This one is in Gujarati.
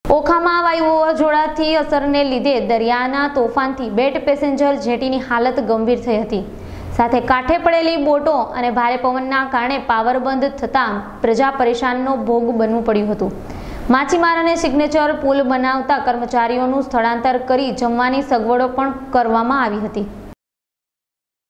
ઓખામાં વાયુ વાવાઝોડાથી અસરને લીધે દરિયાના તોફાનથી બેટ પેસેન્જર જેટીની હાલત ગંભીર થઈ હતી। સાથે કાંઠે પડેલી બોટો અને ભારે પવનના કારણે પાવર બંધ થતાં પ્રજા પરેશાનનો ભોગ બનવું પડ્યું હતું। માછીમારોને સિગ્નેચર પુલ બનાવતા કર્મચારીઓનું સ્થળાંતર કરી જમવાની સગવડો પણ કરવામાં આવી હતી।